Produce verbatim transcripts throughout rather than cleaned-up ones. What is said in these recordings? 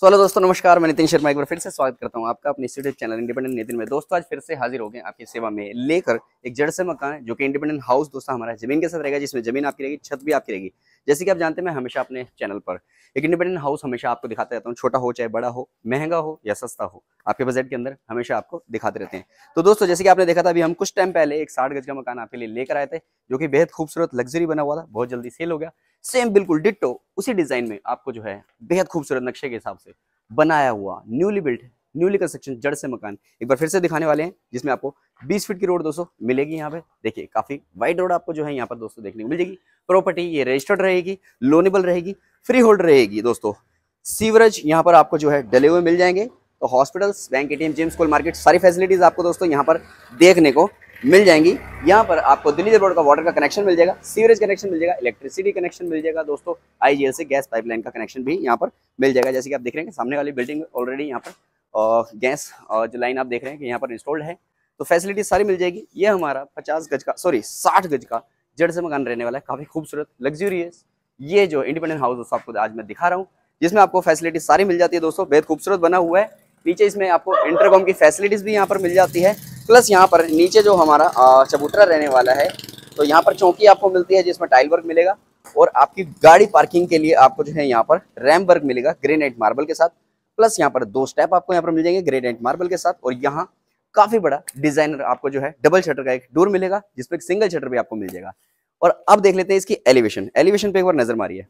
तो हेलो दोस्तों, नमस्कार। मैं नितिन शर्मा एक बार फिर से स्वागत करता हूं आपका अपने यूट्यूब चैनल इंडिपेंडेंट नितिन में। दोस्तों आज फिर से हाजिर हो गए आपकी सेवा में लेकर एक जड़ से मकान जो कि इंडिपेंडेंट हाउस दोस्तों हमारा जमीन के साथ रहेगा, जिसमें जमीन आपकी रहेगी, छत भी आपकी रहेगी। जैसे कि आप जानते हैं, मैं हमेशा अपने चैनल पर एक इंडिपेंडेंट हाउस हमेशा आपको दिखाते रहता हूँ, छोटा हो चाहे बड़ा हो, महंगा हो या सस्ता हो, आपके बजट के अंदर हमेशा आपको दिखाते रहते हैं। तो दोस्तों जैसे कि आपने देखा था, अभी हम कुछ टाइम पहले एक साठ गज का मकान आपके लिए लेकर आए थे, जो कि बेहद खूबसूरत लग्जरी बना हुआ था, बहुत जल्दी सेल हो गया। सेम बिल्कुल डिट्टो उसी डिजाइन में आपको जो है बेहद खूबसूरत नक्शे के हिसाब से बनाया हुआ न्यूली बिल्ट न्यूली कंस्ट्रक्शन जड़ से मकान एक बार फिर से दिखाने वाले हैं, जिसमें आपको बीस फीट की रोड दोस्तों मिलेगी। यहाँ पे देखिए काफी वाइड रोड आपको जो है यहाँ पर दोस्तों देखने को मिल जाएगी। प्रॉपर्टी ये रजिस्टर्ड रहेगी, लोनेबल रहेगी, फ्री होल्ड रहेगी दोस्तों। सीवरेज यहाँ पर आपको जो है डले हुए मिल जाएंगे। तो hospitals, bank, ATM, gym, school, market, सारी फैसिलिटीज आपको दोस्तों यहाँ पर देखने को मिल जाएंगी। यहाँ पर आपको दिल्ली बोर्ड का वाटर का कनेक्शन मिल जाएगा, सीवरेज कनेक्शन मिल जाएगा, इलेक्ट्रिसिटी कनेक्शन मिल जाएगा दोस्तों, आईजीएल से गैस पाइपलाइन का कनेक्शन भी यहाँ पर मिल जाएगा। जैसे कि आप देख रहे हैं सामने वाली बिल्डिंग में ऑलरेडी यहाँ पर गैस जो लाइन आप देख रहे हैं कि यहाँ पर इंस्टॉल्ड है, तो फैसिलिटी सारी मिल जाएगी। ये हमारा पचास गज का सॉरी साठ गज का जड़ से मकान रहने वाला है, काफी खूबसूरत लग्जूरियस ये जो इंडिपेंडेंट हाउस दोस्तों आपको आज मैं दिखा रहा हूँ, जिसमें आपको फैसिलिटी सारी मिल जाती है दोस्तों। बेहद खूबसूरत बना हुआ है। नीचे इसमें आपको इंटरकॉम की फैसिलिटीज भी यहाँ पर मिल जाती है। प्लस यहाँ पर नीचे जो हमारा चबूतरा रहने वाला है, तो यहाँ पर चौकी आपको मिलती है, जिसमें टाइल वर्क मिलेगा। और आपकी गाड़ी पार्किंग के लिए आपको जो है यहाँ पर रैम्प वर्क मिलेगा ग्रेनाइट मार्बल के साथ। प्लस यहाँ पर दो स्टेप आपको यहाँ पर मिल जाएंगे ग्रेनाइट मार्बल के साथ। और यहाँ काफी बड़ा डिजाइनर आपको जो है डबल शटर का एक डोर मिलेगा, जिसपे एक सिंगल शटर भी आपको मिल जाएगा। और अब देख लेते हैं इसकी एलिवेशन। एलिवेशन पे एक बार नजर मारिए,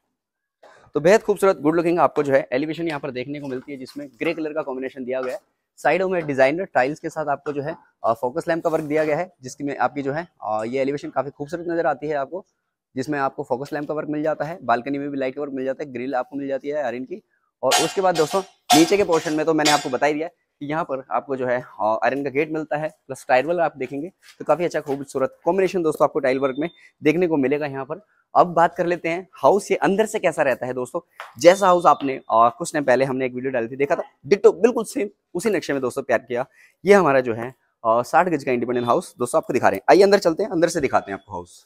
तो बेहद खूबसूरत गुड लुकिंग आपको जो है एलिवेशन यहाँ पर देखने को मिलती है, जिसमें ग्रे कलर का कॉम्बिनेशन दिया गया है। साइडों में डिजाइनर टाइल्स के साथ आपको जो है फोकस लैम्प का वर्क दिया गया है, जिसकी में आपकी जो है ये एलिवेशन काफी खूबसूरत नजर आती है आपको, जिसमें आपको फोकस लैम्प का वर्क मिल जाता है। बालकनी में भी लाइट का वर्क मिल जाता है, ग्रिल आपको मिल जाती है आयरन की। और उसके बाद दोस्तों नीचे के पोर्शन में तो मैंने आपको बता ही दिया कि यहाँ पर आपको जो है आयरन का गेट मिलता है, प्लस टाइल वर्क आप देखेंगे तो काफी अच्छा खूबसूरत कॉम्बिनेशन दोस्तों आपको टाइल वर्क में देखने को मिलेगा यहाँ पर। अब बात कर लेते हैं हाउस ये अंदर से कैसा रहता है दोस्तों। जैसा हाउस आपने और कुछ टाइम पहले हमने एक वीडियो डाली थी, देखा था, डिट्टो बिल्कुल सेम उसी नक्शे में दोस्तों प्यार किया। ये हमारा जो है साठ गज का इंडिपेंडेंट हाउस दोस्तों आपको दिखा रहे हैं। आइए अंदर चलते हैं, अंदर से दिखाते हैं आपको हाउस।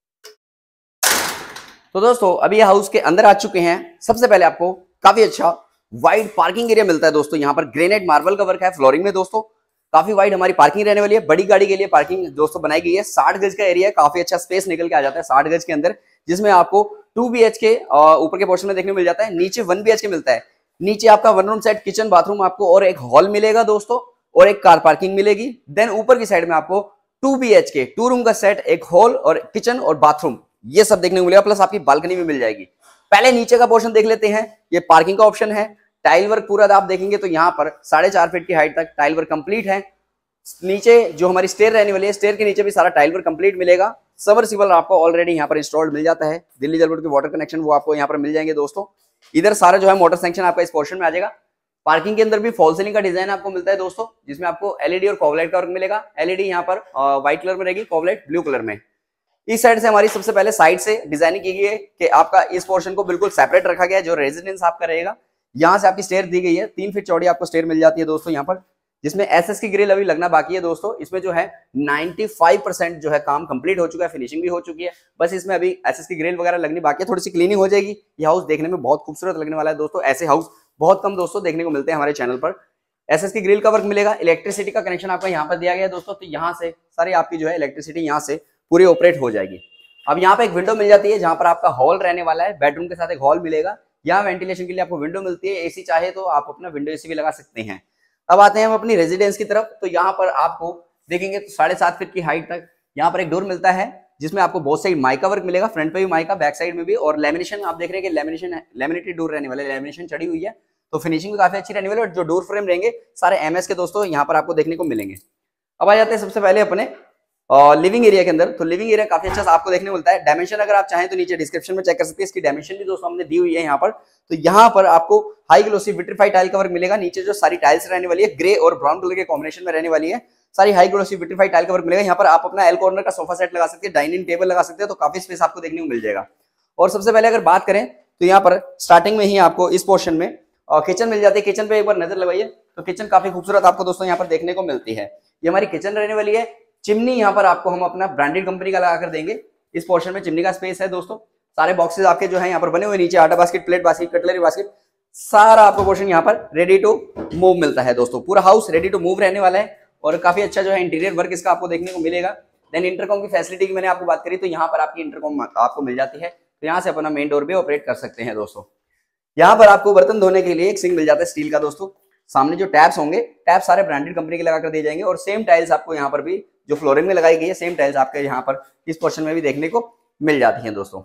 तो दोस्तों अभी ये हाउस के अंदर आ चुके हैं। सबसे पहले आपको काफी अच्छा वाइड पार्किंग एरिया मिलता है दोस्तों। यहाँ पर ग्रेनाइट मार्बल का वर्क है फ्लोरिंग में दोस्तों। काफी वाइड हमारी पार्किंग रहने वाली है। बड़ी गाड़ी के लिए पार्किंग दोस्तों बनाई गई है। साठ गज का एरिया है, काफी अच्छा स्पेस निकल के आ जाता है साठ गज के अंदर, जिसमें आपको टू बी एच के ऊपर के पोर्शन में देखने को मिल जाता है। नीचे वन बी एच के मिलता है। नीचे आपका one room set, kitchen, bathroom आपको और एक हॉल मिलेगा दोस्तों, और एक कार पार्किंग मिलेगी। देन ऊपर की साइड में आपको two B H K two room का सेट, एक हॉल और किचन और बाथरूम, ये सब देखने को मिलेगा। प्लस आपकी बालकनी भी मिल जाएगी। पहले नीचे का पोर्शन देख लेते हैं। ये पार्किंग का ऑप्शन है। टाइल वर्क पूरा आप देखेंगे तो यहाँ पर साढ़े चार फीट की हाइट तक टाइल वर्क कंप्लीट है। नीचे जो हमारी स्टेयर रहने वाली है, स्टेयर के नीचे भी सारा टाइल वर्क कंप्लीट मिलेगा। सबमर्सिबल आपको ऑलरेडी यहाँ पर इंस्टॉल्ड मिल जाता है। दिल्ली जल बोर्ड के वाटर कनेक्शन वो आपको यहाँ पर मिल जाएंगे दोस्तों। इधर सारा जो है मोटर सेक्शन आपका इस पोर्शन में आ जाएगा। पार्किंग के अंदर भी फॉल सीलिंग का डिजाइन आपको मिलता है दोस्तों, जिसमें आपको एलईडी और कॉवलाइट का वर्क मिलेगा। एलईडी यहाँ पर व्हाइट कलर में रहेगी, कॉवलाइट ब्लू कलर में। इस साइड से हमारी सबसे पहले साइड से डिजाइनिंग की गई है कि आपका इस पोर्शन को बिल्कुल सेपरेट रखा गया है, जो रेजिडेंस आपका रहेगा। यहाँ से आपकी स्टेयर दी गई है, तीन फीट चौड़ी आपको स्टेयर मिल जाती है दोस्तों यहाँ पर, जिसमें एसएस की ग्रिल अभी लगना बाकी है दोस्तों। इसमें जो है पचानवे परसेंट जो है काम कंप्लीट हो चुका है, फिनिशिंग भी हो चुकी है। बस इसमें अभी एसएस की ग्रिल वगैरह लगनी बाकी है, थोड़ी सी क्लीनिंग हो जाएगी। ये हाउस देखने में बहुत खूबसूरत लगने वाला है दोस्तों। ऐसे हाउस बहुत कम दोस्तों देखने को मिलते हैं हमारे चैनल पर। एसएस की ग्रिल का वर्क मिलेगा। इलेक्ट्रिसिटी का कनेक्शन आपका यहाँ पर दिया गया है दोस्तों, तो यहाँ से सारी आपकी जो है इलेक्ट्रिसिटी यहाँ से पूरी ऑपरेट हो जाएगी। अब यहाँ पे एक विंडो मिल जाती है, जहां पर आपका हॉल रहने वाला है। बेडरूम के साथ एक हॉल मिलेगा। यहाँ वेंटिलेशन के लिए आपको विंडो मिलती है। एसी चाहे तो आप अपना विंडो एसी भी लगा सकते हैं। अब आते हैं हम अपनी रेजिडेंस की तरफ। तो यहाँ पर आपको देखेंगे तो साढ़े सात फीट की हाइट तक यहाँ पर एक डोर मिलता है, जिसमें आपको बहुत साइड माइका वर्क मिलेगा। फ्रंट पे भी माइका, बैक साइड में भी। और लेमिनेशन आप देख रहे हैं कि लेमिनेशन है, लेमिनेटेड डोर रहने वाले, लेमिनेशन चढ़ी हुई है, तो फिनिशिंग भी काफी अच्छी रहने वाली है। और जो डोर फ्रेम रहेंगे सारे एमएस के दोस्तों यहाँ पर आपको देखने को मिलेंगे। अब आ जाते हैं सबसे पहले अपने और लिविंग एरिया के अंदर। तो लिविंग एरिया काफी अच्छा आपको देखने को मिलता है। डायमेंशन अगर आप चाहें तो नीचे डिस्क्रिप्शन में चेक कर सकते हैं। इसकी डायमेंशन भी दोस्तों हमने दी हुई है यहाँ पर। तो यहाँ पर आपको हाई ग्लोसी विट्रीफाइड टाइल का वर्क मिलेगा। नीचे जो सारी टाइल्स रहने वाली है ग्रे और ब्राउन कलर के कॉम्बिनेशन में रहने वाली है, सारी हाई ग्लोसी विट्रीफाइड टाइल का वर्क मिलेगा। यहाँ पर आप अपना एल कॉर्नर का सोफा सेट लगा सकते हैं, डाइनिंग टेबल लगा सकते हैं, तो काफी स्पेस आपको देखने को मिल जाएगा। और सबसे पहले अगर बात करें तो यहाँ पर स्टार्टिंग में ही आपको इस पोर्शन में किचन मिल जाती है। किचन पे एक बार नजर लगाइए तो किचन काफी खूबसूरत आपको दोस्तों यहाँ पर देखने को मिलती है। ये हमारी किचन रहने वाली है। चिमनी यहाँ पर आपको हम अपना ब्रांडेड कंपनी का लगाकर देंगे। इस पोर्शन में चिमनी का स्पेस है दोस्तों। सारे बॉक्सेस आपके जो है यहाँ पर बने हुए, नीचे आटा basket, plate basket, cutlery basket, सारा आपको पोर्शन यहाँ पर रेडी टू मूव मिलता है दोस्तों। पूरा हाउस रेडी टू मूव रहने वाला है और काफी अच्छा जो है इंटीरियर वर्क इसका आपको देखने को मिलेगा। देन इंटरकॉम की फैसिलिटी की मैंने आपको बात करी, तो यहाँ पर आपकी इंटरकॉम आपको मिल जाती है, तो यहाँ से अपना मेन डोर भी ऑपरेट कर सकते हैं दोस्तों। यहाँ पर आपको बर्तन धोने के लिए एक सिंक मिल जाता है स्टील का दोस्तों। सामने जो टैप्स होंगे, टैप सारे ब्रांडेड कंपनी के लगाकर दिए जाएंगे और सेम टाइल्स आपको यहाँ पर भी जो फ्लोरिंग में लगाई गई है, सेम टाइल्स आपके यहाँ पर इस पोर्शन में भी देखने को मिल जाती है दोस्तों।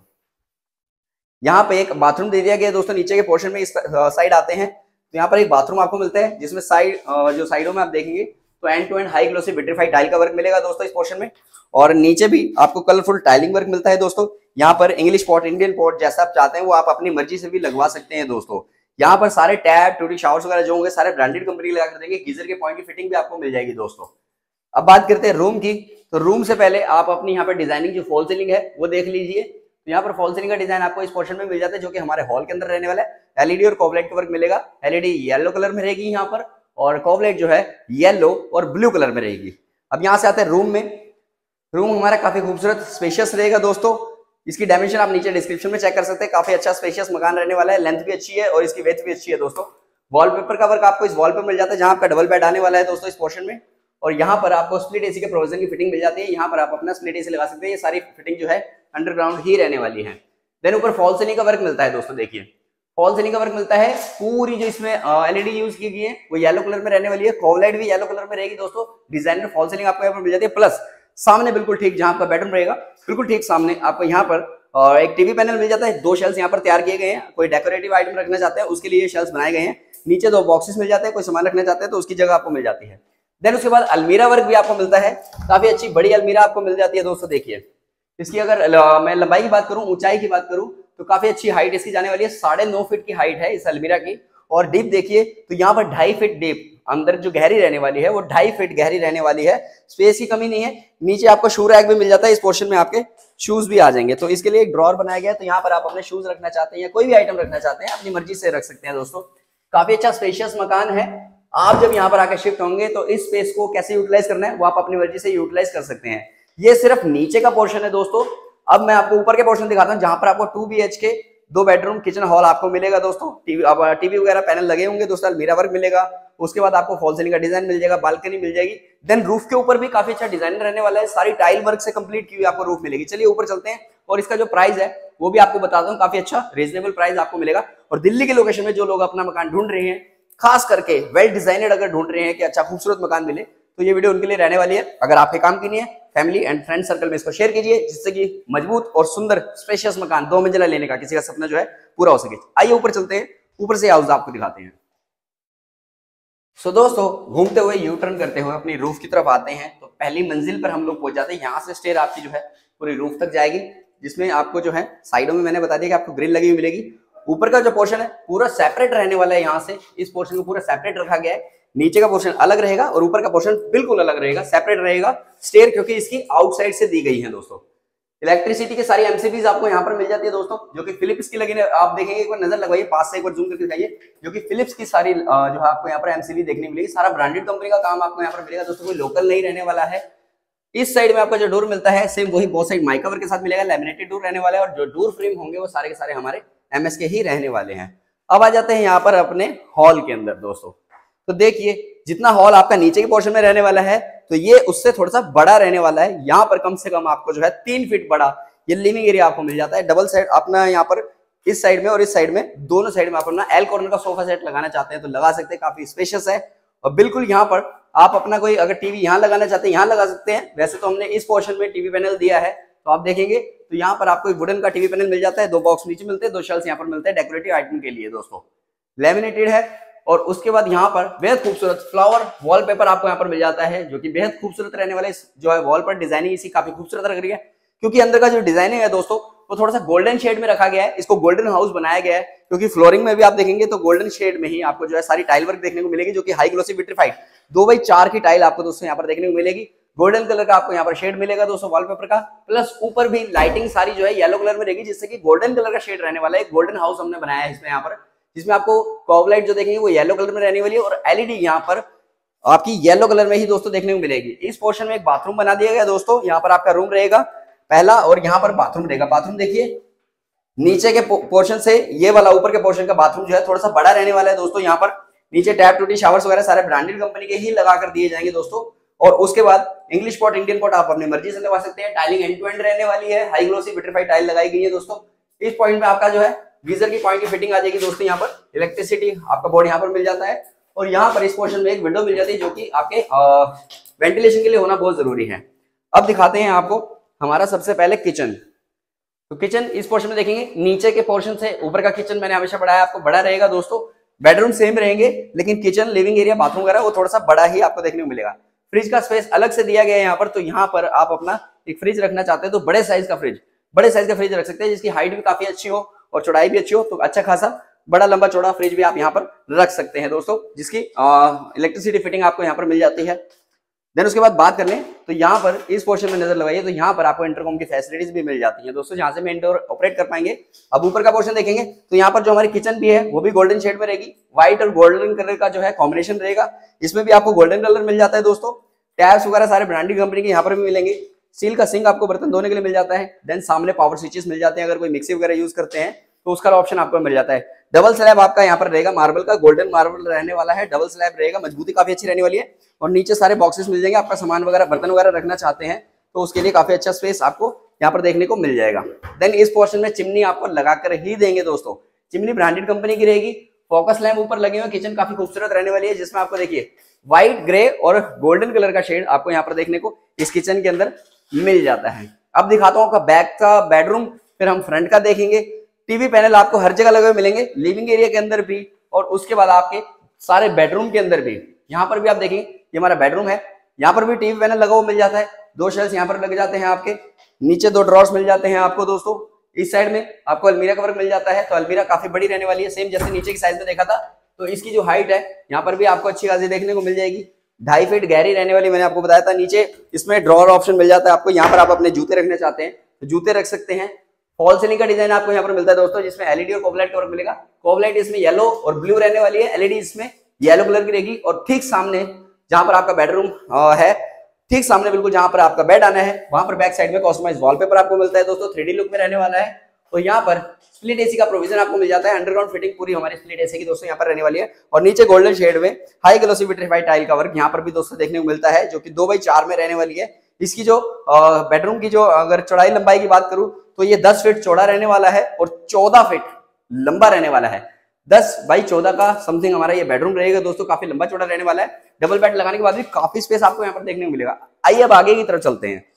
यहाँ पे एक बाथरूम दे दिया गया है दोस्तों। नीचे के पोर्शन में इस साइड आते हैं तो यहाँ पर एक बाथरूम आपको मिलता है, जिसमें साइड जो साइडों में आप देखेंगे तो end to end high glossy vitrified tile का वर्क मिलेगा दोस्तों इस पोर्शन में। और नीचे भी आपको कलरफुल टाइलिंग वर्क मिलता है दोस्तों। यहाँ पर इंग्लिश पॉट, इंडियन पॉट जैसा आप चाहते हैं वो आप अपनी मर्जी से भी लगवा सकते हैं दोस्तों। यहाँ पर सारे टैप, टूटी शावर्स वगैरह जो होंगे सारे ब्रांडेड कंपनी लगा कर देंगे। गीजर के पॉइंट की फिटिंग भी आपको मिल जाएगी दोस्तों। अब बात करते हैं रूम की, तो रूम से पहले आप अपनी यहाँ पर डिजाइनिंग जो फॉल सीलिंग है वो देख लीजिए। तो यहाँ पर फॉल सीलिंग का डिजाइन आपको इस पोर्शन में मिल जाता है, जो कि हमारे हॉल के अंदर रहने वाला है। एलईडी और कॉबलाइट का वर्क मिलेगा। एलईडी येलो कलर में रहेगी यहाँ पर और कॉबलाइट जो है येलो और ब्लू कलर में रहेगी। अब यहाँ से आते हैं रूम में। रूम हमारा काफी खूबसूरत स्पेशियस रहेगा दोस्तों। इसकी डायमेंशन आप नीचे डिस्क्रिप्शन में चेक कर सकते हैं। काफी अच्छा स्पेशियस मकान रहने वाला है। लेंथ भी अच्छी है और इसकी विड्थ भी अच्छी है दोस्तों। वॉलपेपर का वर्क आपको इस वॉल पर मिल जाता है, जहां आपका डबल बेड आने वाला है दोस्तों इस पोर्शन में। और यहाँ पर आपको स्प्लिट एसी के प्रोविजन की फिटिंग मिल जाती है। यहाँ पर आप अपना स्प्लिट एसी लगा सकते हैं। ये सारी फिटिंग जो है अंडरग्राउंड ही रहने वाली है। देन ऊपर फॉल सीलिंग का वर्क मिलता है दोस्तों। देखिए फॉल सीलिंग का वर्क मिलता है। पूरी जो इसमें एलईडी यूज की गई है वो येलो कलर में रहने वाली है। कॉबलाइट भी येलो कलर में रहेगी दोस्तों। डिजाइनर फॉल सीलिंग आपको यहाँ पर मिल जाती है। प्लस सामने बिल्कुल ठीक जहां आपका बेडरूम रहेगा, बिल्कुल ठीक सामने आपको यहाँ पर और एक टीवी पैनल मिल जाता है। दो शेल्स यहाँ पर तैयार किए गए हैं। कोई डेकोरेटिव आइटम रखना चाहते हैं उसके लिए शेल्स बनाए गए हैं। नीचे दो बॉक्सेस मिल जाते हैं। कोई सामान रखना चाहते हैं तो उसकी जगह आपको मिल जाती है। देन उसके बाद अलमीरा वर्क भी आपको मिलता है। काफी अच्छी बड़ी अलमीरा आपको मिल जाती है दोस्तों। देखिए इसकी अगर मैं लंबाई की बात करूं, ऊंचाई की बात करूं, तो काफी अच्छी हाइट इसकी जाने वाली है। साढ़े नौ फीट की हाइट है इस अलमीरा की। और डीप देखिए तो यहाँ पर ढाई फीट डीप अंदर जो गहरी रहने वाली है वो ढाई फीट गहरी रहने वाली है। स्पेस की कमी नहीं है। नीचे आपको शू रैक भी मिल जाता है। इस पोर्शन में आपके शूज भी आ जाएंगे, तो इसके लिए एक ड्रॉर बनाया गया है। तो यहाँ पर आप अपने शूज रखना चाहते हैं या कोई भी आइटम रखना चाहते हैं अपनी मर्जी से रख सकते हैं दोस्तों। काफी अच्छा स्पेशियस मकान है। आप जब यहाँ पर आकर शिफ्ट होंगे तो इस स्पेस को कैसे यूटिलाइज करना है वो आप अपनी मर्जी से यूटिलाइज कर सकते हैं। ये सिर्फ नीचे का पोर्शन है दोस्तों। अब मैं आपको ऊपर के पोर्शन दिखाता हूँ, जहां पर आपको टू बी एच के दो बेडरूम किचन हॉल आपको मिलेगा दोस्तों। टीवी अब टीवी वगैरह पैनल लगे होंगे दोस्तों। अलमीरा वर्क मिलेगा। उसके बाद आपको फॉल सीलिंग का डिजाइन मिल जाएगा, बालकनी मिल जाएगी। देन रूफ के ऊपर भी काफी अच्छा डिजाइन रहने वाला है। सारी टाइल वर्क से कंप्लीट की हुई आपको रूफ मिलेगी। चलिए ऊपर चलते हैं और इसका जो प्राइस है वो भी आपको बताता हूँ। काफी अच्छा रीजनेबल प्राइस आपको मिलेगा। और दिल्ली के लोकेशन में जो लोग अपना मकान ढूंढ रहे हैं, खास करके वेल डिजाइनड अगर ढूंढ रहे हैं कि अच्छा खूबसूरत मकान मिले, तो ये वीडियो उनके लिए रहने वाली है। अगर आपके काम की नहीं है, फैमिली एंड फ्रेंड सर्कल में इसको शेयर कीजिए, जिससे कि मजबूत और सुंदर स्पेशियस मकान दो मंजिला लेने का किसी का सपना जो है पूरा हो सके। आइए ऊपर चलते हैं, ऊपर से हाउस आपको दिखाते हैं। सो so, दोस्तों घूमते हुए यू टर्न करते हुए अपनी रूफ की तरफ आते हैं तो पहली मंजिल पर हम लोग पहुंच जाते हैं। यहाँ से स्टेयर आपकी जो है पूरी रूफ तक जाएगी, जिसमें आपको जो है साइडों में मैंने बता दिया कि आपको ग्रिल लगी हुई मिलेगी। ऊपर का जो पोर्शन है पूरा सेपरेट रहने वाला है। यहाँ से इस पोर्शन को पूरा सेपरेट रखा गया है। नीचे का पोर्शन अलग रहेगा और ऊपर का पोर्शन बिल्कुल अलग रहेगा, सेपरेट रहेगा। स्टेयर क्योंकि इसकी आउटसाइड से दी गई है दोस्तों। इलेक्ट्रिसिटी के सारी एमसीबीज आपको यहाँ पर मिल जाती है दोस्तों, जो कि फिलिप्स की लगी है। आप देखेंगे एक बार नजर लगवाइए, पास से एक बार जूम करके दिखाइए, जो कि फिलिप्स की सारी जो है आपको यहाँ पर एमसीबी देखने मिलेगी। सारा ब्रांडेड कंपनी का काम आपको यहाँ पर मिलेगा दोस्तों, कोई लोकल नहीं रहने वाला है। इस साइड में आपका जो डोर मिलता है सेम वही बहुत साइड माइका वर्क के साथ मिलेगा। लैमिनेटेड डोर रहने वाला है और जो डोर फ्रेम होंगे वो सारे के सारे हमारे एमएस के ही रहने वाले हैं। अब आ जाते हैं यहाँ पर अपने हॉल के अंदर दोस्तों। तो देखिए जितना हॉल आपका नीचे के पोर्शन में रहने वाला है तो ये उससे थोड़ा सा बड़ा रहने वाला है। यहाँ पर कम से कम आपको जो है तीन फीट बड़ा ये लिविंग एरिया आपको मिल जाता है। डबल साइड अपना यहाँ पर इस साइड में और इस साइड में दोनों साइड में आप अपना एल कॉर्नर का सोफा सेट लगाना चाहते हैं तो लगा सकते हैं। काफी स्पेशियस है और बिल्कुल यहाँ पर आप अपना कोई अगर टीवी यहाँ लगाना चाहते हैं यहाँ लगा सकते हैं। वैसे तो हमने इस पोर्शन में टीवी पैनल दिया है, तो आप देखेंगे तो यहाँ पर आपको वुडन का टीवी पैनल मिल जाता है। दो बॉक्स नीचे मिलते हैं, दो शेल्स यहाँ पर मिलते हैं डेकोरेटिव आइटम के लिए दोस्तों। लैमिनेटेड है और उसके बाद यहाँ पर बेहद खूबसूरत फ्लावर वॉलपेपर आपको यहाँ पर मिल जाता है, जो कि बेहद खूबसूरत रहने वाले। जो है वॉल पर डिजाइनिंग इसी काफी खूबसूरत लग रही है, क्योंकि अंदर का जो डिजाइनिंग है दोस्तों वो थोड़ा सा गोल्डन शेड में रखा गया है। इसको गोल्डन हाउस बनाया गया है, क्योंकि फ्लोरिंग में भी आप देखेंगे तो गोल्डन शेड में ही आपको जो है सारी टाइल वर्क देखने को मिलेगी, जो कि हाई ग्लोसी विट्रीफाइड दो बाई चार की टाइल आपको दोस्तों यहाँ पर देखने को मिलेगी। गोल्डन कलर का आपको यहाँ पर शेड मिलेगा दोस्तों वॉलपेपर का। प्लस ऊपर भी लाइटिंग सारी जो है येलो कलर में रहेगी, जिससे कि गोल्डन कलर का शेड रहने वाला है। गोल्डन हाउस हमने बनाया है इसमें यहाँ पर, जिसमें आपको कॉब लाइट जो देखेंगे वो येलो कलर में रहने वाली है और एलईडी यहाँ पर आपकी येलो कलर में ही दोस्तों देखने को मिलेगी। इस पोर्शन में एक बाथरूम बना दिया गया दोस्तों। यहाँ पर आपका रूम रहेगा पहला और यहाँ पर बाथरूम रहेगा। बाथरूम देखिए नीचे के पोर्शन से ये वाला ऊपर के पोर्शन का बाथरूम जो है थोड़ा सा बड़ा रहने वाला है दोस्तों। यहाँ पर नीचे टैप टूटी शावर्स वगैरह सारे ब्रांडेड कंपनी के ही लगा कर दिए जाएंगे दोस्तों। और उसके बाद इंग्लिश पॉट, इंडियन पॉट आप अपनी मर्जी से लगा सकते हैं। टाइलिंग एंड टू एंड रहने वाली है, हाई ग्लोसी विट्रीफाइड टाइल लगाई गई है दोस्तों। इस पॉइंट में आपका जो है गीजर की पॉइंट की फिटिंग आ जाएगी दोस्तों। यहाँ पर इलेक्ट्रिसिटी आपका बोर्ड यहाँ पर मिल जाता है और यहाँ पर इस पोर्शन में एक विंडो मिल जाती है जो कि आपके वेंटिलेशन के लिए होना बहुत जरूरी है। अब दिखाते हैं आपको हमारा सबसे पहले किचन। तो किचन इस पोर्शन में देखेंगे, नीचे के पोर्शन से ऊपर का किचन मैंने हमेशा बढ़ाया आपको बड़ा रहेगा दोस्तों। बेडरूम सेम रहेंगे लेकिन किचन, लिविंग एरिया, बाथरूम वगैरह वो थोड़ा सा बड़ा ही आपको देखने को मिलेगा। फ्रिज का स्पेस अलग से दिया गया है यहाँ पर। तो यहाँ पर आप अपना एक फ्रिज रखना चाहते हैं तो बड़े साइज का फ्रिज बड़े साइज का फ्रिज रख सकते हैं जिसकी हाइट भी काफी अच्छी हो और चौड़ाई भी अच्छी हो। तो अच्छा खासा बड़ा लंबा चौड़ा फ्रिज भी आप यहाँ पर रख सकते हैं दोस्तों, जिसकी इलेक्ट्रिसिटी फिटिंग आपको यहाँ पर मिल जाती है। देन उसके बाद बात कर लें तो यहाँ पर इस पोर्शन में नजर लगाइए तो यहाँ पर आपको इंटरकॉम की फैसिलिटीज भी मिल जाती हैं दोस्तों, जहां से में इंडोर ऑपरेट कर पाएंगे। अब ऊपर का पोर्शन देखेंगे तो यहाँ पर जो हमारी किचन भी है वो भी गोल्डन शेड में रहेगी। व्हाइट और गोल्डन कलर का जो है कॉम्बिनेशन रहेगा, इसमें भी आपको गोल्डन कलर मिल जाता है दोस्तों। टैब्स वगैरह सारे ब्रांडेड कंपनी के यहाँ पर भी मिलेंगे। स्टील का सिंक आपको बर्तन धोने के लिए मिल जाता है। देन सामने पावर स्विचेस मिल जाते हैं, अगर कोई मिक्सी वगैरह यूज करते हैं तो उसका ऑप्शन आपको मिल जाता है। डबल स्लैब आपका यहाँ पर रहेगा, मार्बल का गोल्डन मार्बल रहने वाला है, डबल स्लैब रहेगा, मजबूती काफी अच्छी रहने वाली है। और नीचे सारे बॉक्सेस मिल जाएंगे, आपका सामान वगैरह बर्तन वगैरह रखना चाहते हैं तो उसके लिए काफी अच्छा स्पेस आपको यहाँ पर देखने को मिल जाएगा। देन इस पोर्शन में चिमनी आपको लगाकर ही देंगे दोस्तों। चिमनी ब्रांडेड कंपनी की रहेगी। फोकस लैंप ऊपर लगे हुए, किचन काफी खूबसूरत रहने वाली है जिसमें आपको देखिए व्हाइट, ग्रे और गोल्डन कलर का शेड आपको यहाँ पर देखने को इस किचन के अंदर मिल जाता है। अब दिखाता हूँ आपका बैक का बेडरूम, फिर हम फ्रंट का देखेंगे। टीवी पैनल आपको हर जगह लगे हुए मिलेंगे, लिविंग एरिया के अंदर भी और उसके बाद आपके सारे बेडरूम के अंदर भी। यहाँ पर भी आप देखेंगे ये हमारा बेडरूम है, यहाँ पर भी टीवी पैनल लगा हुआ मिल जाता है। दो शेल्फ यहाँ पर लग जाते हैं आपके, नीचे दो ड्रॉर्स मिल जाते हैं आपको दोस्तों। इस साइड में आपको अलमीरा का वर्क मिल जाता है, तो अलमीरा काफी बड़ी रहने वाली है, सेम जैसे नीचे की साइज में देखा था। तो इसकी जो हाइट है यहाँ पर भी आपको अच्छी खासी देखने को मिल जाएगी, ढाई फीट गहरी रहने वाली, मैंने आपको बताया था। नीचे इसमें ड्रॉअर ऑप्शन मिल जाता है आपको, यहाँ पर आप अपने जूते रखना चाहते हैं तो जूते रख सकते हैं। फॉल सीलिंग का डिजाइन आपको यहाँ पर मिलता है दोस्तों, जिसमें एलईडी और कोबलाइट का वर्क मिलेगा। कोबलाइट इसमें येलो और ब्लू रहने वाली है, एलईडी इसमें येलो कलर की रहेगी। और ठीक सामने जहां पर आपका बेडरूम है, ठीक सामने बिल्कुल जहां पर आपका बेड आना है, वहां पर बैक साइड में कस्टमाइज्ड वॉलपेपर आपको मिलता है दोस्तों, थ्री डी लुक में रहने वाला है। तो यहाँ पर स्प्लिट एसी का प्रोविजन आपको मिल जाता है, अंडरग्राउंड फिटिंग पूरी हमारी स्प्लिट एसी की दोस्तों यहाँ पर रहने वाली है। और नीचे गोल्डन शेड में हाई ग्लोसी विट्रीफाइड टाइल का वर्क यहाँ पर भी दोस्तों देखने को मिलता है, जो कि दो बाई चार में रहने वाली है। इसकी जो बेडरूम की जो अगर चौड़ाई लंबाई की बात करूं तो ये दस फीट चौड़ा रहने वाला है और चौदह फीट लंबा रहने वाला है। दस बाई चौदह का समथिंग हमारा ये बेडरूम रहेगा दोस्तों, काफी लंबा चौड़ा रहने वाला है। डबल बेड लगाने के बाद भी काफी स्पेस आपको यहाँ पर देखने को मिलेगा। आइए अब आगे की तरफ चलते हैं।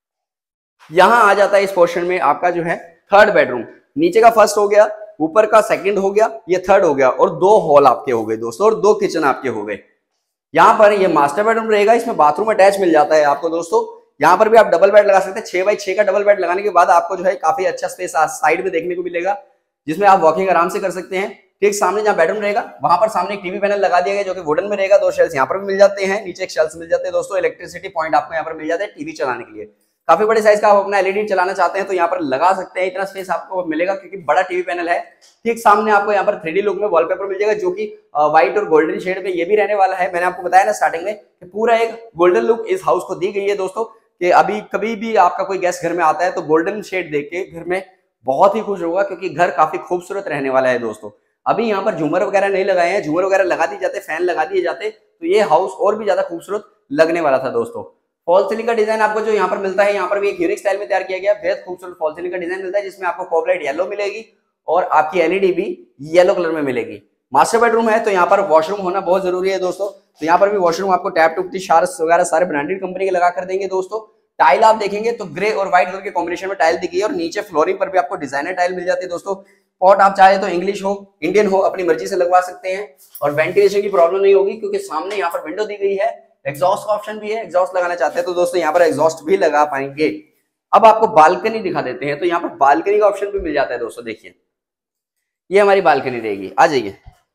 यहाँ आ जाता है इस पोर्शन में आपका जो है थर्ड बेडरूम। नीचे का फर्स्ट हो गया, ऊपर का सेकंड हो गया, ये थर्ड हो गया और दो हॉल आपके हो गए दोस्तों और दो किचन आपके हो गए। यहाँ पर ये मास्टर बेडरूम रहेगा, इसमें बाथरूम अटैच मिल जाता है आपको दोस्तों। यहाँ पर भी आप डबल बेड लगा सकते हैं। छह बाई छह का डबल बेड लगाने के बाद आपको जो है काफी अच्छा स्पेस साइड में देखने को मिलेगा, जिसमें आप वॉकिंग आराम से कर सकते हैं। ठीक सामने जहाँ बेडरूम रहेगा वहां पर सामने एक टीवी पैनल लगा दिया गया जो कि वुडन में रहेगा। दो शेल्स यहाँ पर भी मिल जाते हैं, नीचे एक शेल्स मिल जाते हैं दोस्तों। इलेक्ट्रिसिटी पॉइंट आपको यहाँ पर मिल जाता है टीवी चलाने के लिए। काफी बड़े साइज का आप अपना एलईडी चलाना चाहते हैं तो यहाँ पर लगा सकते हैं, इतना स्पेस आपको मिलेगा क्योंकि बड़ा टीवी पैनल है। ठीक सामने आपको यहाँ पर थ्री डी लुक में वॉलपेपर मिल जाएगा, जो कि व्हाइट और गोल्डन शेड में ये भी रहने वाला है। मैंने आपको बताया ना स्टार्टिंग में कि पूरा एक गोल्डन लुक इस हाउस को दी गई है दोस्तों, कि अभी कभी भी आपका कोई गेस्ट घर में आता है तो गोल्डन शेड देख के घर में बहुत ही खुश होगा, क्योंकि घर काफी खूबसूरत रहने वाला है दोस्तों। अभी यहाँ पर झूमर वगैरह नहीं लगाए हैं, झूमर वगैरह लगा दिए जाते, फैन लगा दिए जाते तो ये हाउस और भी ज्यादा खूबसूरत लगने वाला था दोस्तों। फॉल सीलिंग का डिजाइन आपको जो यहाँ पर मिलता है, यहाँ पर भी एक यूनिक स्टाइल में तैयार किया गया, बेहद खूबसूरत फॉल सीलिंग का डिजाइन मिलता है, जिसमें आपको कोबलाइट येलो मिलेगी और आपकी एलईडी भी येलो कलर में मिलेगी। मास्टर बेडरूम है तो यहाँ पर वॉशरूम होना बहुत जरूरी है दोस्तों। तो यहाँ पर भी वॉशरूम आपको टैप टूटी शावर्स वगैरह सारे ब्रांडेड कंपनी के लगा कर देंगे दोस्तों। टाइल आप देखेंगे तो ग्रे और व्हाइट कलर के कॉम्बिनेशन में टाइल दी गई है और नीचे फ्लोरिंग पर भी आपको डिजाइनर टाइल मिल जाती है दोस्तों। पॉट आप चाहे तो इंग्लिश हो, इंडियन हो, अपनी मर्जी से लगवा सकते हैं और वेंटिलेशन की प्रॉब्लम नहीं होगी, क्योंकि सामने यहाँ पर विंडो दी गई है। एग्जॉस्ट का ऑप्शन भी है, एग्जॉस्ट लगाना चाहते हैं तो दोस्तों यहाँ पर एग्जॉस्ट भी लगा पाएंगे। अब आपको बालकनी दिखा देते हैं, तो यहाँ पर बालकनी का ऑप्शन भी मिल जाता है दोस्तों। देखिए ये हमारी बालकनी रहेगी, आ जाइए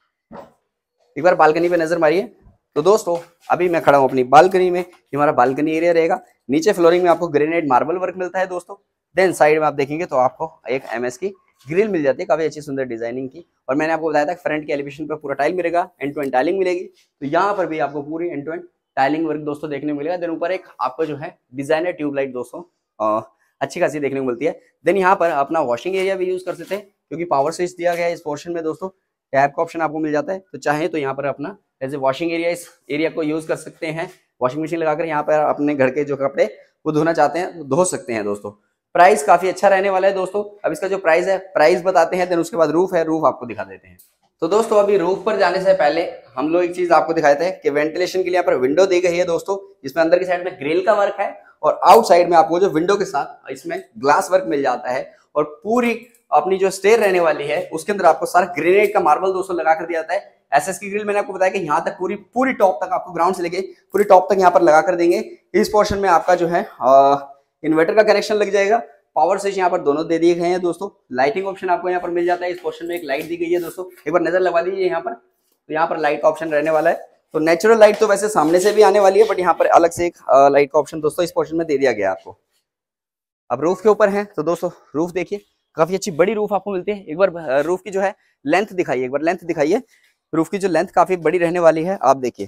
एक बार बालकनी पे नजर मारिए। तो दोस्तों अभी मैं खड़ा हूं अपनी बालकनी में, ये हमारा बालकनी एरिया रहेगा। नीचे फ्लोरिंग में आपको ग्रेनाइट मार्बल वर्क मिलता है दोस्तों। देन साइड में आप देखेंगे तो आपको एक एमएस की ग्रिल मिल जाती है, काफी अच्छी सुंदर डिजाइनिंग की। और मैंने आपको बताया था फ्रंट के एलिवेशन पर पूरा टाइल मिलेगा, एंड टू एंड टाइलिंग मिलेगी। तो यहाँ पर भी आपको पूरी end to end tiling work दोस्तों देखने को मिलेगा। देन ऊपर एक आपको जो है डिजाइनर ट्यूबलाइट दोस्तों अच्छी खासी देखने को मिलती है। देन यहाँ पर अपना वॉशिंग एरिया भी यूज कर सकते हैं, क्योंकि पावर स्विच दिया गया है इस पोर्शन में दोस्तों, टैब का ऑप्शन आपको मिल जाता है। तो चाहे तो यहाँ पर अपना एज ए वॉशिंग एरिया इस एरिया को यूज कर सकते हैं। वॉशिंग मशीन लगाकर यहाँ पर अपने घर के जो कपड़े वो धोना चाहते हैं तो धो सकते हैं दोस्तों। प्राइस काफी अच्छा रहने वाला है दोस्तों। अब इसका जो प्राइस है प्राइस बताते हैं, देन उसके बाद रूफ है, रूफ आपको दिखा देते हैं। तो दोस्तों अभी रूफ पर जाने से पहले हम लोग एक चीज आपको दिखाए थे कि वेंटिलेशन के लिए यहाँ पर विंडो दी गई है दोस्तों, इसमें अंदर की साइड में ग्रिल का वर्क है और आउटसाइड में आपको जो विंडो के साथ इसमें ग्लास वर्क मिल जाता है। और पूरी अपनी जो स्टेयर रहने वाली है उसके अंदर आपको सारा ग्रेनाइट का मार्बल दोस्तों लगा कर दिया जाता है। एसएस की ग्रिल मैंने आपको बताया कि यहाँ तक पूरी पूरी टॉप तक आपको ग्राउंड से लेके पूरी टॉप तक यहाँ पर लगा कर देंगे। इस पोर्शन में आपका जो है इन्वर्टर का कनेक्शन लग जाएगा। पावर स्विच यहाँ पर दोनों दे दिए गए हैं दोस्तों। लाइटिंग ऑप्शन आपको यहाँ पर मिल जाता है। इस पोर्शन में एक लाइट दी गई है दोस्तों, एक बार नजर लगा लीजिए यहाँ पर। तो यहाँ पर लाइट का ऑप्शन रहने वाला है। तो नेचुरल लाइट तो वैसे सामने से भी आने वाली है, बट यहाँ पर अलग से एक लाइट का ऑप्शन दोस्तों इस पोर्शन में दे दिया गया आपको। अब रूफ के ऊपर है तो दोस्तों रूफ देखिए, काफी अच्छी बड़ी रूफ आपको मिलती है। एक बार रूफ की जो है लेंथ दिखाइए, एक बार लेंथ दिखाइए। रूफ की जो लेंथ काफी बड़ी रहने वाली है, आप देखिए।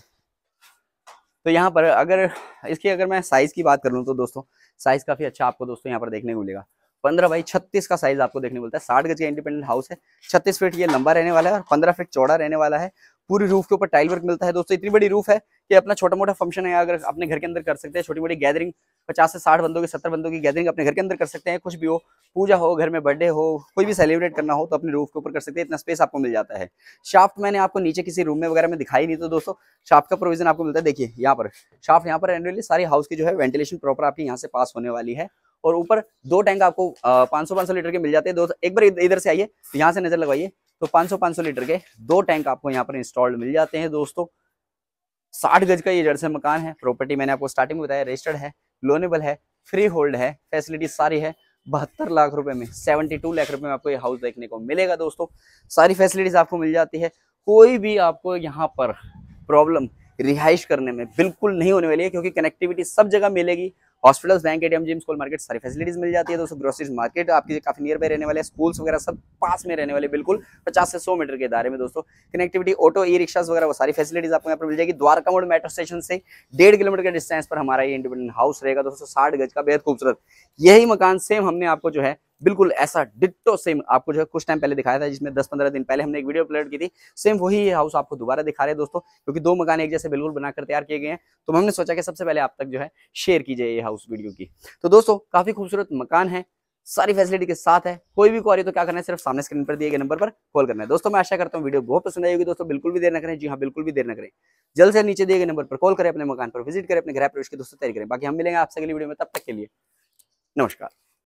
तो यहाँ पर अगर इसकी अगर मैं साइज की बात कर लूँ तो दोस्तों साइज काफी अच्छा आपको दोस्तों यहाँ पर देखने को मिलेगा। पंद्रह बाई छत्तीस का साइज आपको देखने को मिलता है। साठ गज का इंडिपेंडेंट हाउस है। छत्तीस फीट ये लंबा रहने वाला है और पंद्रह फीट चौड़ा रहने वाला है। पूरी रूफ के ऊपर टाइल वर्क मिलता है दोस्तों। इतनी बड़ी रूफ है कि अपना छोटा मोटा फंक्शन है अगर अपने घर के अंदर कर सकते हैं। छोटी मोटी गैदरिंग पचास से साठ बंदों की सत्तर बंदों की गैदरिंग अपने घर के अंदर कर सकते हैं। कुछ भी हो, पूजा हो, घर में बर्थडे हो, कोई भी सेलिब्रेट करना हो तो अपने रूफ के ऊपर कर सकते हैं। इतना स्पेस आपको मिल जाता है। शाफ्ट मैंने आपको नीचे किसी रूम में वगैरह में दिखाई नहीं, तो दोस्तों शाफ्ट का प्रोविजन आपको मिलता है। देखिए यहाँ पर शाफ्ट यहाँ पर रहने वाली सारी हाउस की जो है वेंटिलेशन प्रॉपर आपकी यहाँ से पास होने वाली है। और ऊपर दो टैंक आपको पाँच सौ पाँच सौ लीटर के मिल जाते हैं। दो एक बार इधर से आइए तो यहाँ से नजर लगवाइए तो पाँच सौ पाँच सौ लीटर के दो टैंक आपको यहाँ पर इंस्टॉल्ड मिल जाते हैं दोस्तों। साठ गज का ये जर्सी मकान है। प्रॉपर्टी मैंने आपको स्टार्टिंग में बताया रजिस्टर्ड है, लोनेबल है, फ्री होल्ड है, फैसिलिटी सारी है। बहत्तर लाख रुपए में बहत्तर लाख रुपए में आपको ये हाउस देखने को मिलेगा दोस्तों। सारी फैसिलिटीज आपको मिल जाती है। कोई भी आपको यहाँ पर प्रॉब्लम रिहाइश करने में बिल्कुल नहीं होने वाली है, क्योंकि कनेक्टिविटी सब जगह मिलेगी। Hospitals, bank, ATM, gym, school, market सारी फैसिलिटीज मिल जाती है दोस्तों। ग्रोसरीज मार्केट आपकी काफी नियर बाय रहने वाले, स्कूल्स वगैरह सब पास में रहने वाले, बिल्कुल पचास से सौ मीटर के दायरे में दोस्तों। कनेक्टिविटी, ऑटो, ई रिक्शास वगैरह वो सारी फैसिलिटीज आपको यहाँ पर मिल जाएगी। द्वारका मोड़ मेट्रो स्टेशन से डेढ़ किलोमीटर के डिस्टेंस पर हमारा ये इंडिपेंडेंट हाउस रहेगा दोस्तों। साठ गज का बेहद खूबसूरत यही मकान सेम हमने आपको जो है बिल्कुल ऐसा डिट्टो सेम आपको जो है कुछ टाइम पहले दिखाया था, जिसमें दस पंद्रह दिन पहले हमने एक वीडियो अपलोड की थी। सेम वही ये हाउस आपको दोबारा दिखा रहे हैं दोस्तों, क्योंकि दो मकान एक जैसे बिल्कुल बनाकर तैयार किए गए हैं। तो हमने सोचा कि सबसे पहले आप तक जो है शेयर कीजिए ये हाउस वीडियो की। तो दोस्तों काफी खूबसूरत मकान है, सारी फैसिलिटी के साथ है। कोई भी क्वारी तो क्या करना है, सिर्फ सामने स्क्रीन पर दिए गए नंबर पर कॉल करना है दोस्तों। मैं आशा करता हूँ वीडियो बहुत पसंद आई होगी दोस्तों। बिल्कुल भी देर न करें, जी हाँ बिल्कुल भी देर न करें, जल्द से नीचे दिए गए नंबर पर कॉल करें, अपने मकान पर विजिट करें, अपने गृह प्रवेश की दोस्तों तैयारी करें। बाकी हम मिलेंगे आपसे अगली वीडियो में, तब तक के लिए नमस्कार।